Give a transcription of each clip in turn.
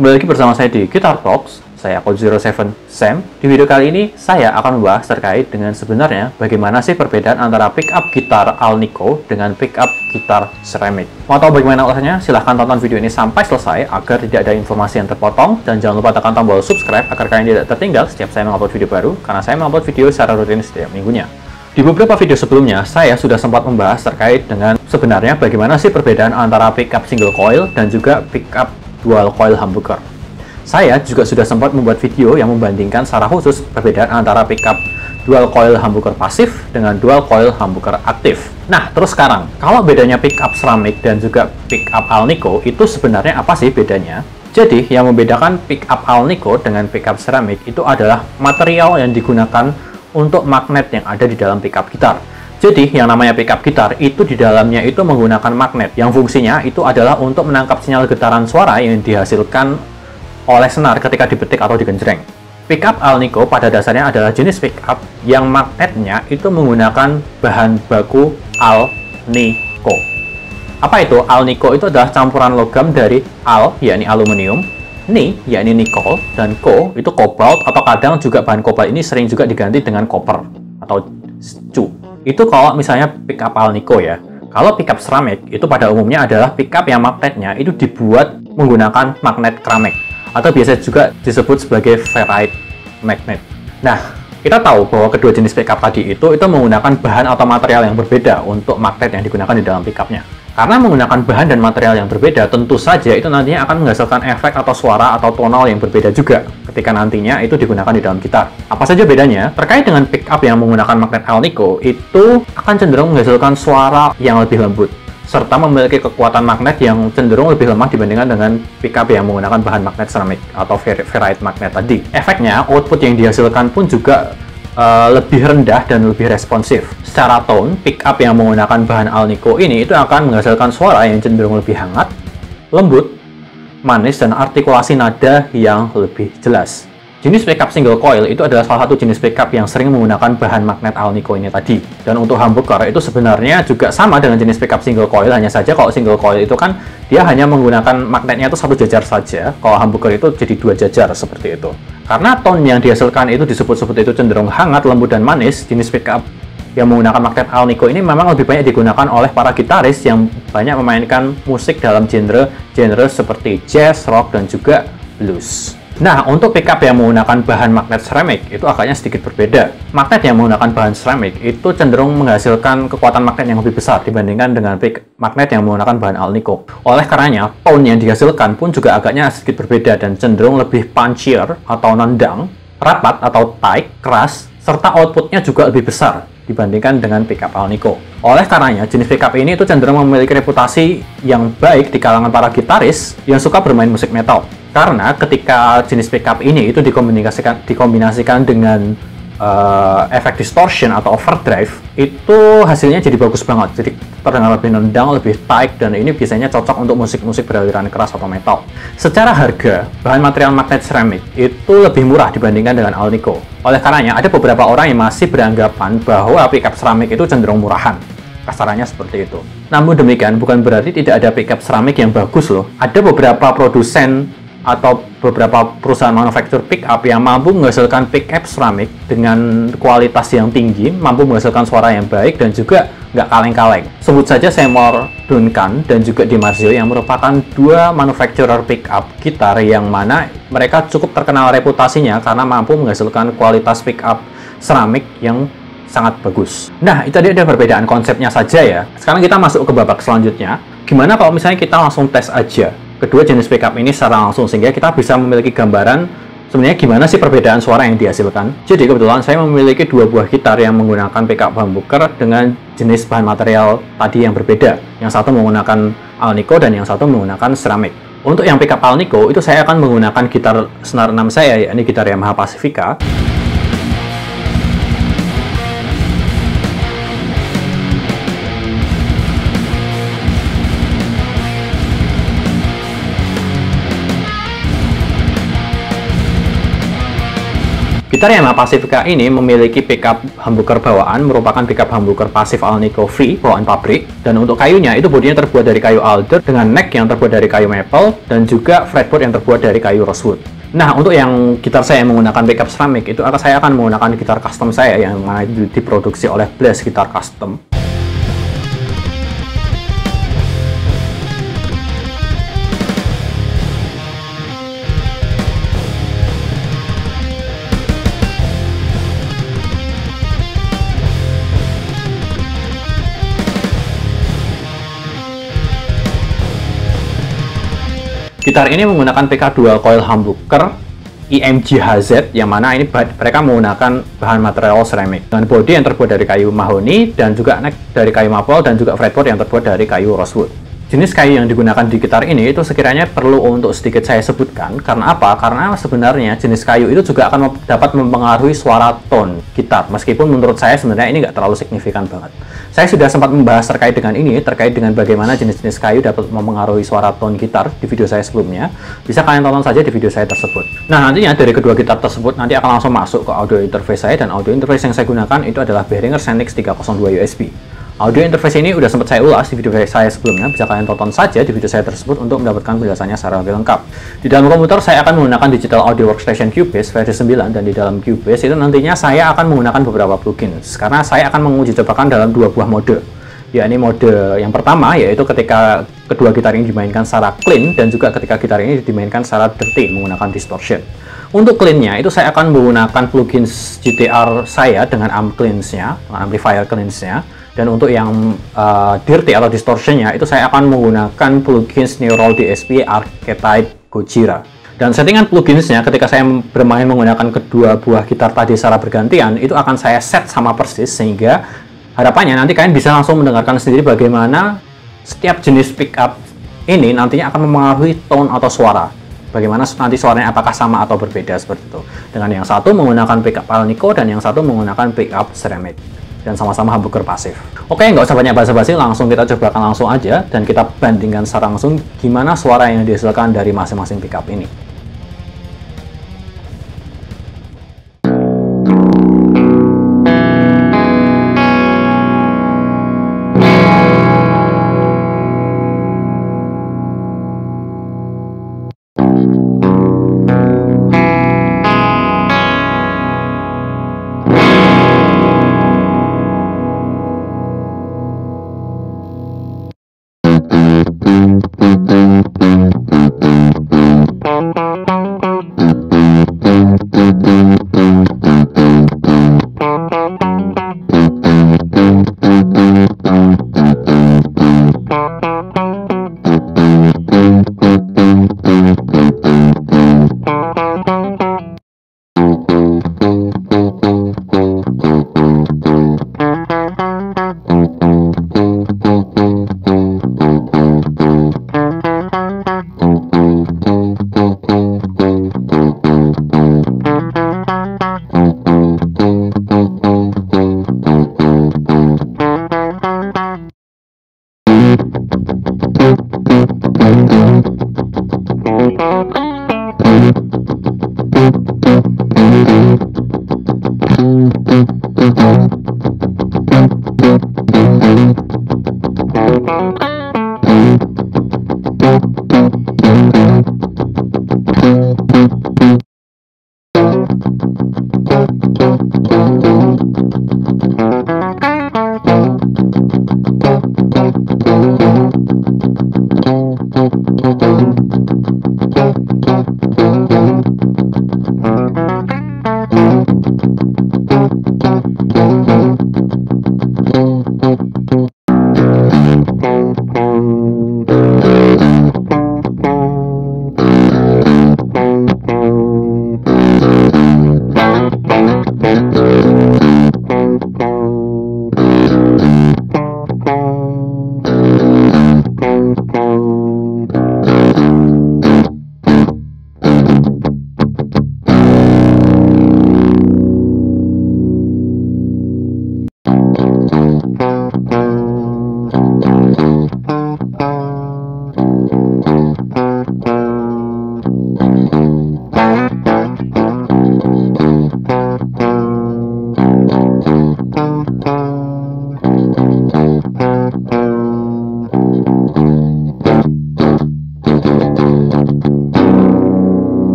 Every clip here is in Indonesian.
Kembali lagi bersama saya di Guitar Talks, saya Code07 Sam. Di video kali ini, saya akan membahas terkait dengan sebenarnya bagaimana sih perbedaan antara pickup gitar Alnico dengan pickup gitar ceramic. Mau tahu bagaimana alasannya? Silahkan tonton video ini sampai selesai agar tidak ada informasi yang terpotong. Dan jangan lupa tekan tombol subscribe agar kalian tidak tertinggal setiap saya mengupload video baru, karena saya mengupload video secara rutin setiap minggunya. Di beberapa video sebelumnya, saya sudah sempat membahas terkait dengan sebenarnya bagaimana sih perbedaan antara pickup single coil dan juga pickup dual coil humbucker. Saya juga sudah sempat membuat video yang membandingkan secara khusus perbedaan antara pickup dual coil humbucker pasif dengan dual coil humbucker aktif. Nah, terus sekarang, kalau bedanya pickup ceramic dan juga pickup Alnico, itu sebenarnya apa sih bedanya? Jadi, yang membedakan pickup Alnico dengan pickup ceramic itu adalah material yang digunakan untuk magnet yang ada di dalam pickup gitar. Jadi, yang namanya pickup gitar itu di dalamnya itu menggunakan magnet yang fungsinya itu adalah untuk menangkap sinyal getaran suara yang dihasilkan oleh senar ketika dipetik atau digenjreng. Pickup Alnico pada dasarnya adalah jenis pickup yang magnetnya itu menggunakan bahan baku Alnico. Apa itu? Alnico itu adalah campuran logam dari Al, yakni aluminium, Ni, yakni nikel, dan Co, itu cobalt, atau kadang juga bahan cobalt ini sering juga diganti dengan copper atau Cu. Itu kalau misalnya pickup Alnico ya. Kalau pickup ceramic itu pada umumnya adalah pickup yang magnetnya itu dibuat menggunakan magnet keramik atau biasa juga disebut sebagai ferrite magnet. Nah, kita tahu bahwa kedua jenis pickup tadi itu menggunakan bahan atau material yang berbeda untuk magnet yang digunakan di dalam pickupnya. Karena menggunakan bahan dan material yang berbeda, tentu saja itu nantinya akan menghasilkan efek atau suara atau tonal yang berbeda juga ketika nantinya itu digunakan di dalam gitar. Apa saja bedanya? Terkait dengan pickup yang menggunakan magnet Alnico, itu akan cenderung menghasilkan suara yang lebih lembut, serta memiliki kekuatan magnet yang cenderung lebih lemah dibandingkan dengan pickup yang menggunakan bahan magnet ceramic atau ferrite magnet tadi. Efeknya, output yang dihasilkan pun juga lebih rendah dan lebih responsif. Secara tone, pickup yang menggunakan bahan Alnico ini itu akan menghasilkan suara yang cenderung lebih hangat, lembut, manis, dan artikulasi nada yang lebih jelas. Jenis pickup single coil itu adalah salah satu jenis pickup yang sering menggunakan bahan magnet Alnico ini tadi. Dan untuk humbucker itu sebenarnya juga sama dengan jenis pickup single coil, hanya saja kalau single coil itu kan dia hanya menggunakan magnetnya itu satu jajar saja, kalau humbucker itu jadi dua jajar seperti itu. Karena tone yang dihasilkan itu disebut seperti itu cenderung hangat, lembut, dan manis, jenis pickup yang menggunakan magnet Alnico ini memang lebih banyak digunakan oleh para gitaris yang banyak memainkan musik dalam genre seperti jazz, rock, dan juga blues. Nah, untuk pickup yang menggunakan bahan magnet ceramic itu agaknya sedikit berbeda. Magnet yang menggunakan bahan ceramic itu cenderung menghasilkan kekuatan magnet yang lebih besar dibandingkan dengan magnet yang menggunakan bahan Alnico. Oleh karenanya, tone yang dihasilkan pun juga agaknya sedikit berbeda dan cenderung lebih punchier atau nendang, rapat atau tight, keras, serta outputnya juga lebih besar dibandingkan dengan pickup Alnico. Oleh karenanya, jenis pickup ini itu cenderung memiliki reputasi yang baik di kalangan para gitaris yang suka bermain musik metal. Karena ketika jenis pickup ini itu dikombinasikan dengan efek distortion atau overdrive, itu hasilnya jadi bagus banget. Jadi terdengar lebih nendang, lebih tight, dan ini biasanya cocok untuk musik-musik beraliran keras atau metal. Secara harga, bahan material magnet ceramic itu lebih murah dibandingkan dengan Alnico. Oleh karenanya, ada beberapa orang yang masih beranggapan bahwa pickup ceramic itu cenderung murahan. Kasarannya seperti itu. Namun demikian, bukan berarti tidak ada pickup ceramic yang bagus loh. Ada beberapa produsen atau beberapa perusahaan manufaktur pickup yang mampu menghasilkan pickup ceramic dengan kualitas yang tinggi, mampu menghasilkan suara yang baik, dan juga nggak kaleng-kaleng. Sebut saja Seymour Duncan dan juga DiMarzio yang merupakan dua manufacturer pickup gitar yang mana mereka cukup terkenal reputasinya karena mampu menghasilkan kualitas pickup ceramic yang sangat bagus. Nah, itu tadi ada perbedaan konsepnya saja ya. Sekarang kita masuk ke babak selanjutnya. Gimana kalau misalnya kita langsung tes aja kedua jenis pickup ini secara langsung, sehingga kita bisa memiliki gambaran sebenarnya gimana sih perbedaan suara yang dihasilkan. Jadi kebetulan saya memiliki dua buah gitar yang menggunakan pickup humbucker dengan jenis bahan material tadi yang berbeda. Yang satu menggunakan Alnico dan yang satu menggunakan ceramic. Untuk yang pickup Alnico itu saya akan menggunakan gitar senar 6 saya, yakni gitar Yamaha Pacifica. Gitar Yamaha Pacifica ini memiliki pickup humbucker bawaan, merupakan pickup humbucker pasif Alnico free bawaan pabrik, dan untuk kayunya itu bodinya terbuat dari kayu alder dengan neck yang terbuat dari kayu maple dan juga fretboard yang terbuat dari kayu rosewood. Nah, untuk yang gitar saya yang menggunakan pickup ceramic itu saya akan menggunakan gitar custom saya yang diproduksi oleh Blaze Guitar Custom. Gitar ini menggunakan PK dual coil humbucker EMG HZ, yang mana ini mereka menggunakan bahan material ceramic dengan bodi yang terbuat dari kayu mahoni dan juga neck dari kayu maple dan juga fretboard yang terbuat dari kayu rosewood. Jenis kayu yang digunakan di gitar ini itu sekiranya perlu untuk sedikit saya sebutkan. Karena apa? Karena sebenarnya jenis kayu itu juga akan dapat mempengaruhi suara tone gitar, meskipun menurut saya sebenarnya ini nggak terlalu signifikan banget. Saya sudah sempat membahas terkait dengan ini, terkait dengan bagaimana jenis-jenis kayu dapat mempengaruhi suara tone gitar di video saya sebelumnya. Bisa kalian tonton saja di video saya tersebut. Nah, nantinya dari kedua gitar tersebut nanti akan langsung masuk ke audio interface saya, dan audio interface yang saya gunakan itu adalah Behringer Xenix 302 USB. Audio interface ini udah sempat saya ulas di video saya sebelumnya, bisa kalian tonton saja di video saya tersebut untuk mendapatkan penjelasannya secara lebih lengkap. Di dalam komputer saya akan menggunakan Digital Audio Workstation Cubase versi 9, dan di dalam Cubase itu nantinya saya akan menggunakan beberapa plugins, karena saya akan menguji cobakan dalam dua buah mode, yakni mode yang pertama yaitu ketika kedua gitar ini dimainkan secara clean, dan juga ketika gitar ini dimainkan secara dirty menggunakan distortion. Untuk clean-nya itu saya akan menggunakan plugins GTR saya dengan amp cleans-nya, dengan amplifier cleans-nya. Dan untuk yang dirty atau distortion-nya itu saya akan menggunakan plugins Neural DSP Archetype Gojira. Dan settingan plugins-nya ketika saya bermain menggunakan kedua buah gitar tadi secara bergantian itu akan saya set sama persis, sehingga harapannya nanti kalian bisa langsung mendengarkan sendiri bagaimana setiap jenis pickup ini nantinya akan mempengaruhi tone atau suara. Bagaimana nanti suaranya apakah sama atau berbeda seperti itu. Dengan yang satu menggunakan pickup Alnico dan yang satu menggunakan pickup ceramic. Dan sama-sama humbucker pasif. Oke, nggak usah banyak basa-basi, langsung kita cobakan langsung aja dan kita bandingkan secara langsung gimana suara yang dihasilkan dari masing-masing pickup ini.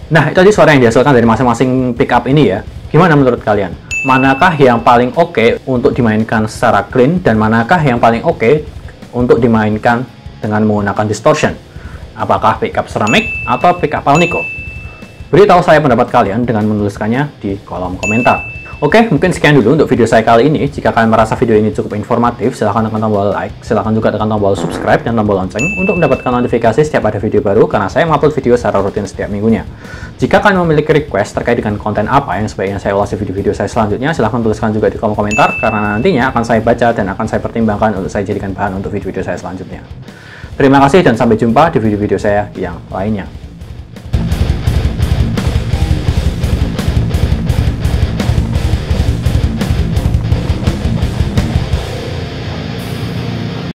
Nah, itu tadi suara yang dihasilkan dari masing-masing pickup ini ya. Gimana menurut kalian? Manakah yang paling oke untuk dimainkan secara clean, dan manakah yang paling oke untuk dimainkan dengan menggunakan distortion? Apakah pickup ceramic atau pickup Alnico? Beritahu saya pendapat kalian dengan menuliskannya di kolom komentar. Oke, mungkin sekian dulu untuk video saya kali ini. Jika kalian merasa video ini cukup informatif, silahkan tekan tombol like, silahkan juga tekan tombol subscribe dan tombol lonceng untuk mendapatkan notifikasi setiap ada video baru, karena saya mengupload video secara rutin setiap minggunya. Jika kalian memiliki request terkait dengan konten apa yang sebaiknya saya ulas di video-video saya selanjutnya, silahkan tuliskan juga di kolom komentar, karena nantinya akan saya baca dan akan saya pertimbangkan untuk saya jadikan bahan untuk video-video saya selanjutnya. Terima kasih dan sampai jumpa di video-video saya yang lainnya.